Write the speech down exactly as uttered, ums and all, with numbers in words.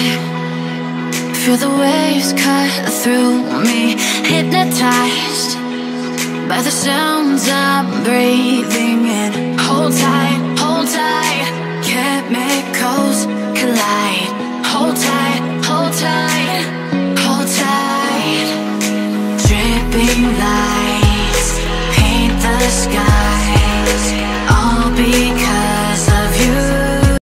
Feel the waves cut through me, hypnotized by the sounds I'm breathing in. Hold tight, hold tight, can't make